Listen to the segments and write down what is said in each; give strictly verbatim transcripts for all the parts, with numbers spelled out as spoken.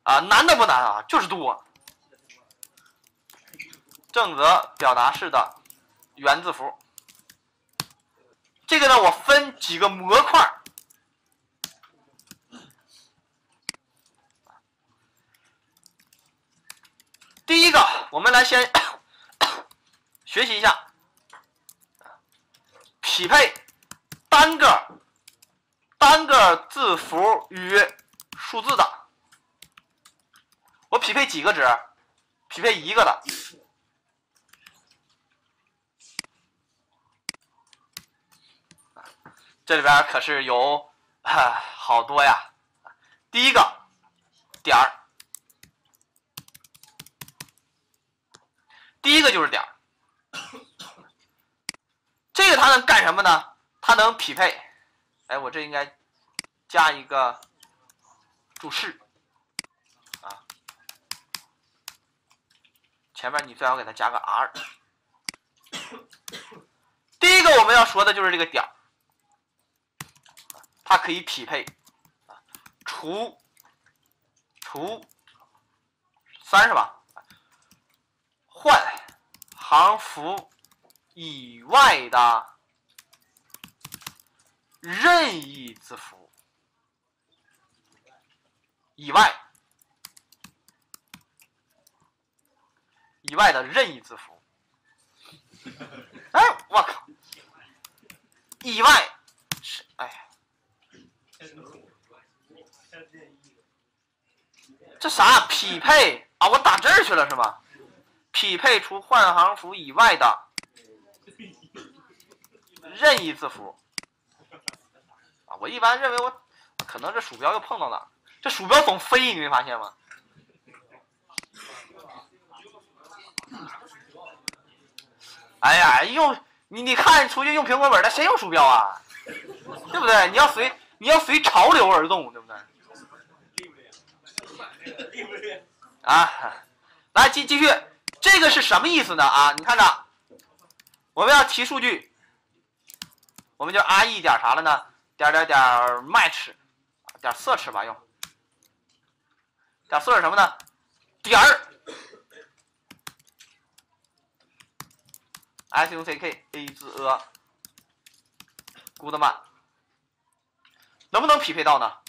啊，难的不难啊，就是多。正则表达式的元字符，这个呢，我分几个模块。第一个，我们来先学习一下匹配单个单个字符与数字的。我匹配几个值？匹配一个的。这里边可是有啊好多呀。第一个点儿，第一个就是点儿。这个它能干什么呢？它能匹配。哎，我这应该加一个注释啊，前面你最好给它加个 R。第一个我们要说的就是这个点儿。它可以匹配除除三是吧？换行符以外的任意字符以外以外的任意字符。哎，我靠！以外是哎。这啥匹配啊？我打这儿去了是吗？匹配除换行符以外的任意字符啊！我一般认为我可能这鼠标又碰到哪儿，这鼠标总飞，你没发现吗？哎呀，用你你看出去用苹果本的谁用鼠标啊？对不对？你要随你要随潮流而动，对不对？啊，来继继续，这个是什么意思呢？啊，你看着，我们要提数据，我们就 re 点啥了呢？点点点 match， 点 search 吧，用点 search 什么呢？点儿 suck a 字 a goodman， 能不能匹配到呢？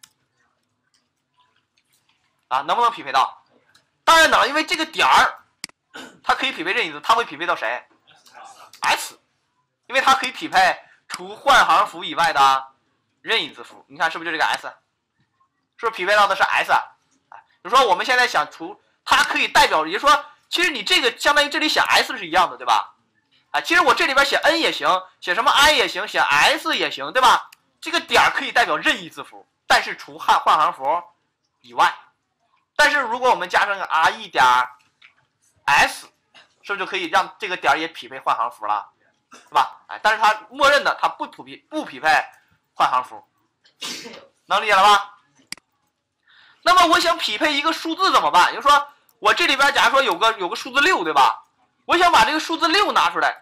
啊，能不能匹配到？当然能，因为这个点儿，它可以匹配任意字，它会匹配到谁 ？S， 因为它可以匹配除换行符以外的任意字符。你看是不是就这个 S？ 是不是匹配到的是 S？ 啊，比如说我们现在想除，它可以代表，也就是说，其实你这个相当于这里写 S 是一样的，对吧？啊，其实我这里边写 N 也行，写什么 I 也行，写 S 也行，对吧？这个点儿可以代表任意字符，但是除换换行符以外。但是如果我们加上个 re 点 s， 是不是就可以让这个点也匹配换行符了，是吧？哎，但是它默认的它不匹不匹配换行符，能理解了吧？那么我想匹配一个数字怎么办？也就是说，我这里边假如说有个有个数字六，对吧？我想把这个数字六拿出来，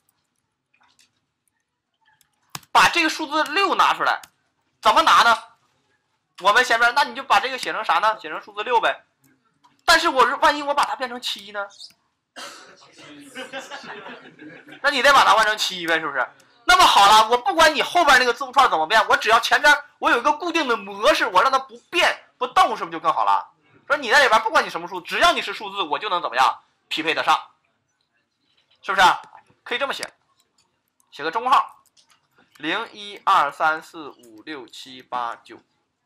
把这个数字六拿出来，怎么拿呢？我们前面，那你就把这个写成啥呢？写成数字六呗。但是我万一我把它变成七呢？那你得把它换成七呗，是不是？那么好了，我不管你后边那个字符串怎么变，我只要前边我有一个固定的模式，我让它不变不动，是不是就更好了？说你在里边不管你什么数，只要你是数字，我就能怎么样匹配得上，是不是？可以这么写，写个中号，零一二三四五六七八九。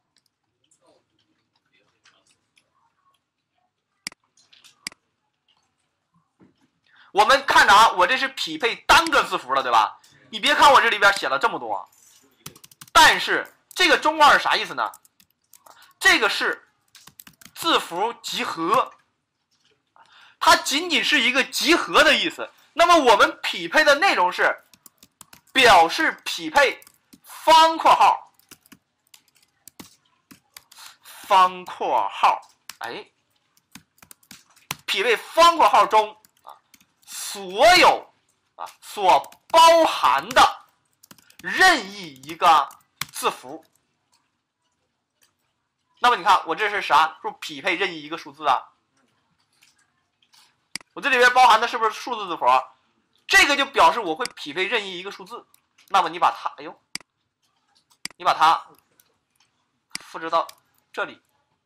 我们看着啊，我这是匹配单个字符了，对吧？你别看我这里边写了这么多，但是这个中号是啥意思呢？这个是字符集合，它仅仅是一个集合的意思。那么我们匹配的内容是表示匹配方括号，方括号，哎，匹配方括号中所有啊所包含的任意一个字符， 那么你看我这是啥？是不是匹配任意一个数字啊？我这里边包含的是不是数字字符？这个就表示我会匹配任意一个数字。那么你把它，哎呦，你把它复制到这里。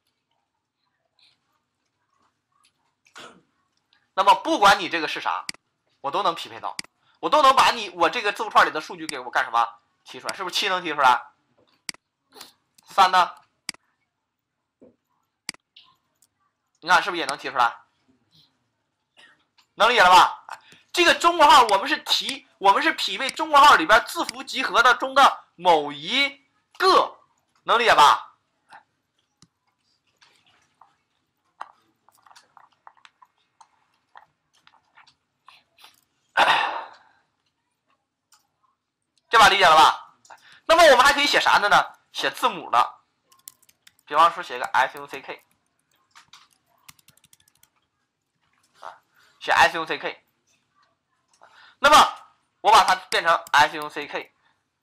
那么不管你这个是啥，我都能匹配到，我都能把你我这个字符串里的数据给我干什么提出来？是不是七能提出来？三呢？你看是不是也能提出来？能理解了吧？这个中括号我们是提，我们是匹配中括号里边字符集合的中的某一个，能理解吧？这把理解了吧？那么我们还可以写啥的呢？写字母的，比方说写个 S U C K 啊，写 S U C K。那么我把它变成 S U C K，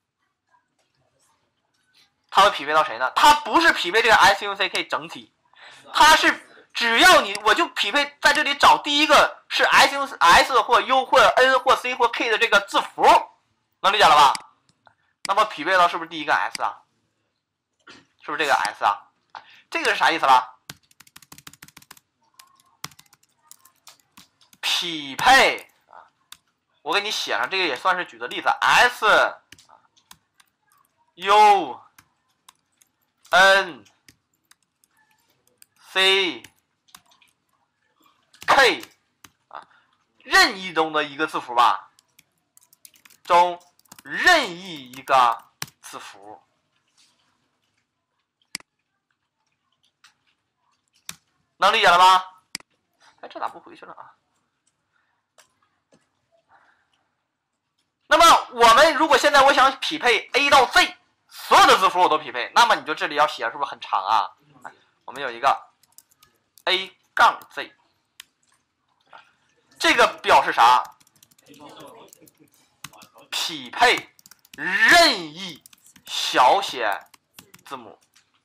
它会匹配到谁呢？它不是匹配这个 S U C K 整体，它是只要你我就匹配在这里找第一个是 S U S 或 U 或 N 或 C 或 K 的这个字符，能理解了吧？那么匹配到是不是第一个 S 啊？是不是这个 S 啊？这个是啥意思了？匹配啊，我给你写上，这个也算是举的例子 ，S U N C K 啊，任意中的一个字符吧，中任意一个字符。能理解了吗？哎，这咋不回去了啊？那么我们如果现在我想匹配 A 到 Z 所有的字符我都匹配，那么你就这里要写是不是很长啊？我们有一个 A 杠 Z， 这个表示啥？匹配任意小写字母。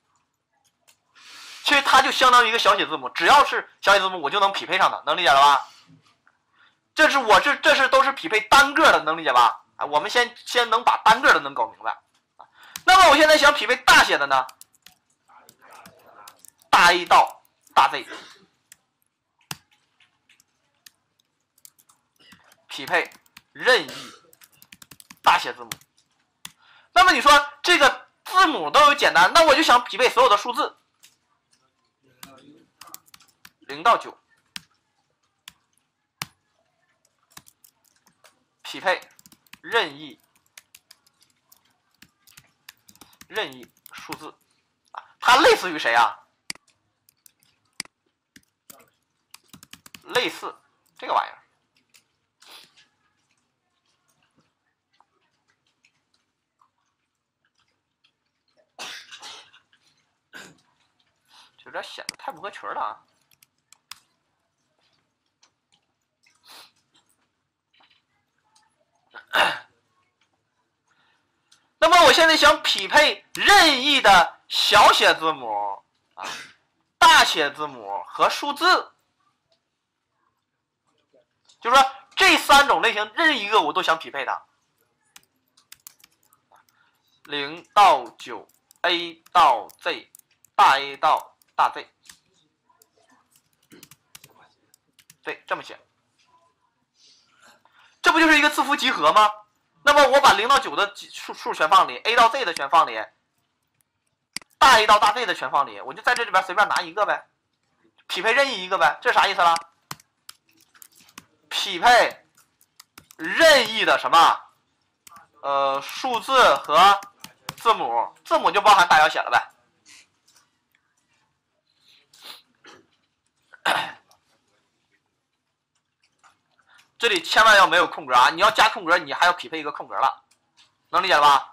其实它就相当于一个小写字母，只要是小写字母我就能匹配上的，能理解了吧？这是我这这是都是匹配单个的，能理解吧？啊，我们先先能把单个的能搞明白。那么我现在想匹配大写的呢？大 A 到大 Z， 匹配任意大写字母。那么你说这个字母都有简单，那我就想匹配所有的数字。零到九，匹配任意任意数字啊，它类似于谁啊？类似这个玩意儿，有点显得太不合群了啊。那么我现在想匹配任意的小写字母啊、大写字母和数字，就是说这三种类型任意一个我都想匹配它。零到九 ，A 到 Z， 大 A 到大 Z， 对，这么写，这不就是一个字符集合吗？那么我把零到九的数数全放里 ，A 到 Z 的全放里，大 A 到大 Z 的全放里，我就在这里边随便拿一个呗，匹配任意一个呗，这是啥意思了？匹配任意的什么？呃，数字和字母，字母就包含大小写了呗。这里千万要没有空格啊！你要加空格，你还要匹配一个空格了，能理解了吧？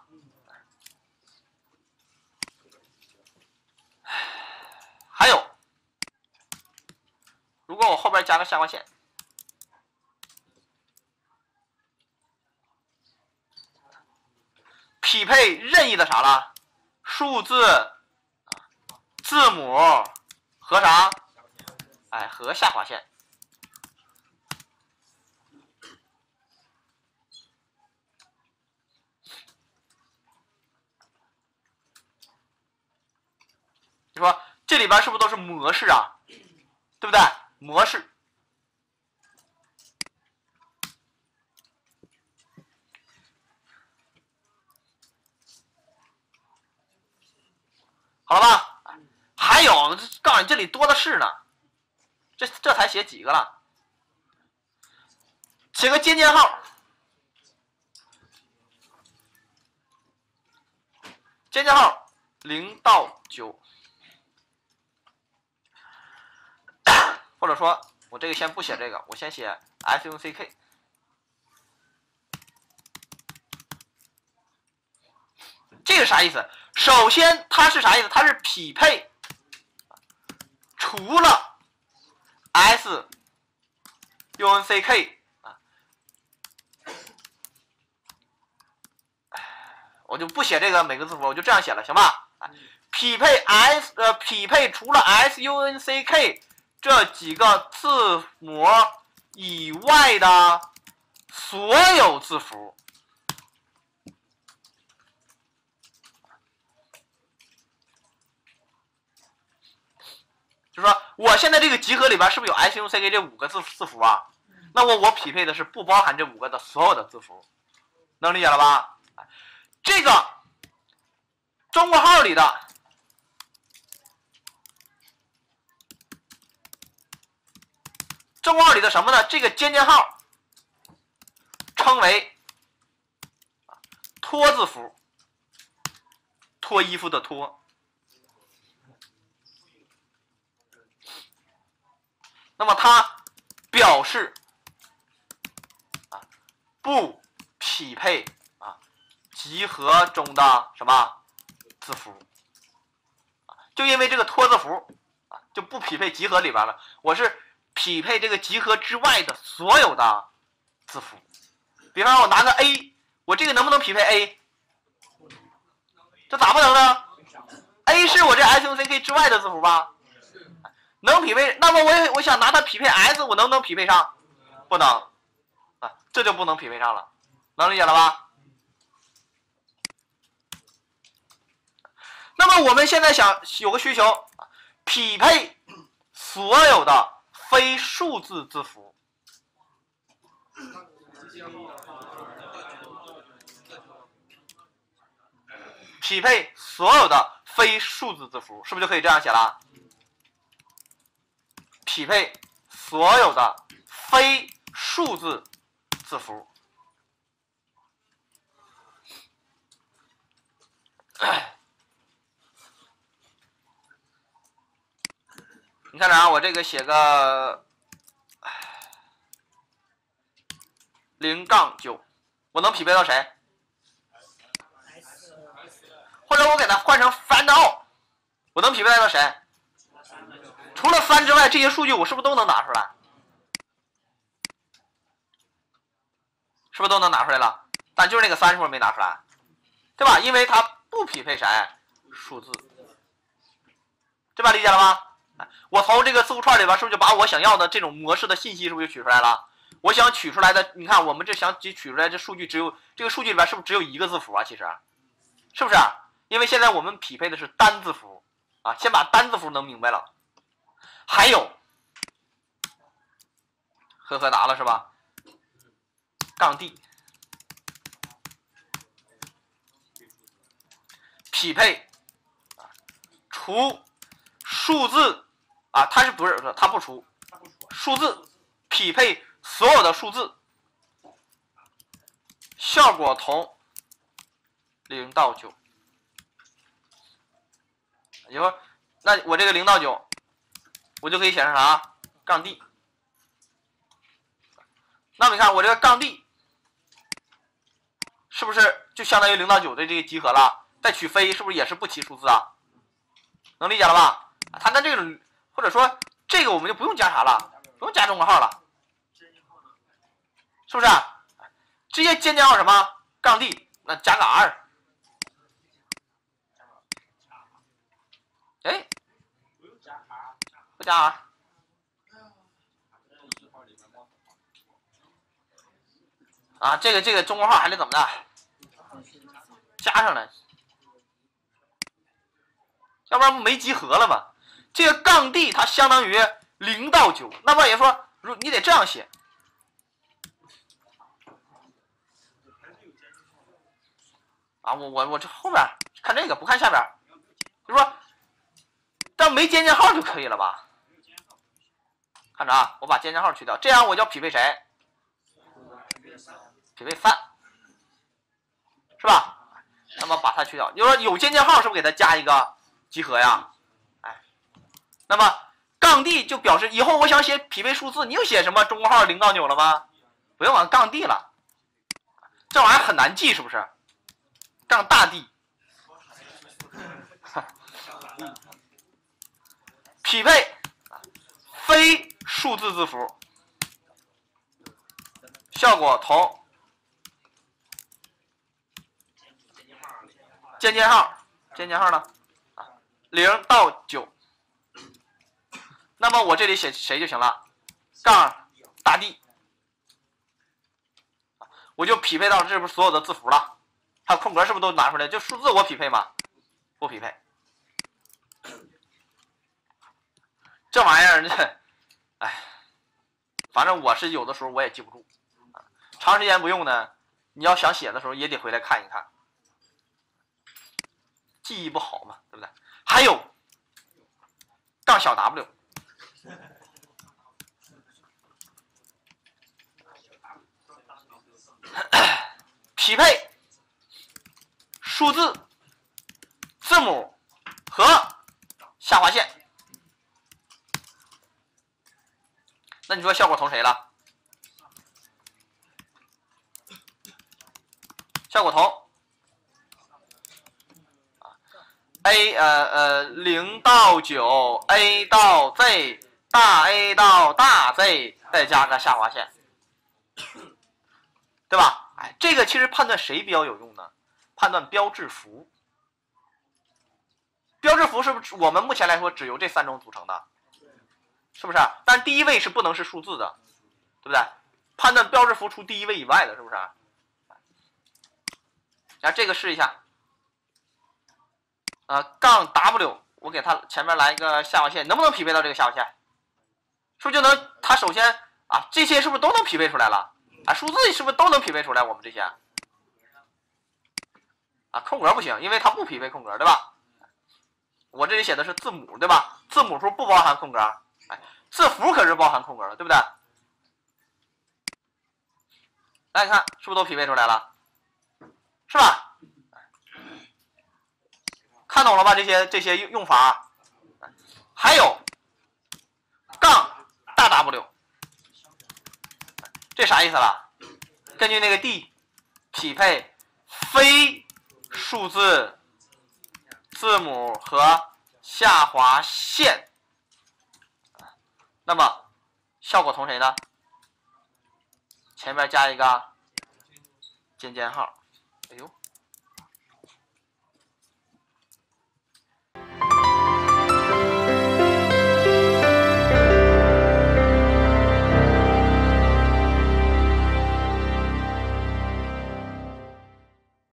还有，如果我后边加个下划线，匹配任意的啥了？数字、字字母和啥？哎，和下划线。你说这里边是不是都是模式啊？对不对？模式。好了吧？还有，告诉你这里多的是呢。这这才写几个了？写个尖尖号。尖尖号零到九。或者说我这个先不写这个，我先写 S U C K。这个啥意思？首先它是啥意思？它是匹配除了 S U N C K 啊，我就不写这个每个字符，我就这样写了，行吧？匹配 S 呃匹配除了 S U N C K 这几个字母以外的所有字符。就是说，我现在这个集合里边是不是有 S U C K 这五个字字符啊？那么我匹配的是不包含这五个的所有的字符，能理解了吧？这个中括号里的中括号里的什么呢？这个尖尖号称为脱字符，脱衣服的脱。那么它表示啊不匹配啊集合中的什么字符，就因为这个脱字符啊就不匹配集合里边了，我是匹配这个集合之外的所有的字符。比方说我拿个 A， 我这个能不能匹配 A？ 这咋不能呢 ？A 是我这 S U C K 之外的字符吧？能匹配，那么我我想拿它匹配 S， 我能不能匹配上？不能，啊，这就不能匹配上了，能理解了吧？那么我们现在想有个需求，匹配所有的非数字字符。匹配所有的非数字字符，是不是就可以这样写了？匹配所有的非数字字符。你看着啊，我这个写个零杠九，我能匹配到谁？或者我给它换成 find out， 我能匹配到谁？除了三之外，这些数据我是不是都能拿出来？是不是都能拿出来了？但就是那个三是不是没拿出来？对吧？因为它不匹配谁数字，这把理解了吗？我从这个字符串里边是不是就把我想要的这种模式的信息是不是就取出来了？我想取出来的，你看我们这想取出来这数据只有这个数据里边是不是只有一个字符啊？其实是不是？因为现在我们匹配的是单字符啊，先把单字符弄明白了。还有，呵呵答了是吧？杠 D 匹配除数字啊，它是不是它不除数字，匹配所有的数字，效果同零到九。也就是说，那我这个零到九，我就可以写成啥？杠 D。那么你看我这个杠 D 是不是就相当于零到九的这个集合了？再取非是不是也是不齐数字啊？能理解了吧？它跟这种或者说这个我们就不用加啥了，不用加中括号了，是不是？直接尖尖号什么杠 D， 那加个 R。哎， 不加 R。啊，这个这个中国号还得怎么的？加上来，要不然没集合了嘛？这个杠 D 它相当于零到九，那么也说，如你得这样写。啊，我我我这后边看这个，不看下边，就说，但没尖尖号就可以了吧？看着啊，我把尖尖号去掉，这样我就要匹配谁？匹配三，是吧？那么把它去掉，就说有尖尖号是不是给它加一个集合呀？哎，那么杠 D 就表示以后我想写匹配数字，你又写什么中国号零到九了吗？不用往杠 D 了，这玩意儿很难记，是不是？杠大 D， 匹配非数字字符，效果同尖尖号，尖尖号呢？啊，零到九。那么我这里写谁就行了？杠大 D， 我就匹配到这不所有的字符了。还有空格是不是都拿出来？就数字我匹配吗？不匹配。这玩意儿，这，哎，反正我是有的时候我也记不住，长时间不用呢，你要想写的时候也得回来看一看。记忆不好嘛，对不对？还有杠小 w， 匹配数字、字母和下划线。那你说效果同谁了？效果同。A 呃呃零到九 A 到 Z 大 A 到大 Z 再加个下划线，对吧？哎，这个其实判断谁比较有用呢？判断标志符。标志符是不是我们目前来说只由这三种组成的？是不是？但第一位是不能是数字的，对不对？判断标志符除第一位以外的，是不是？来，这个试一下。呃，杠 W， 我给它前面来一个下划线，能不能匹配到这个下划线？是不是就能？它首先啊，这些是不是都能匹配出来了？啊，数字是不是都能匹配出来？我们这些啊，空格不行，因为它不匹配空格，对吧？我这里写的是字母，对吧？字母数不包含空格，哎，字符可是包含空格的，对不对？大家看，是不是都匹配出来了？是吧？看懂了吧？这些这些用法，还有杠大 W， 这啥意思了？根据那个 D 匹配非数字、字母和下划线，那么效果同谁呢？前面加一个尖尖号，哎呦。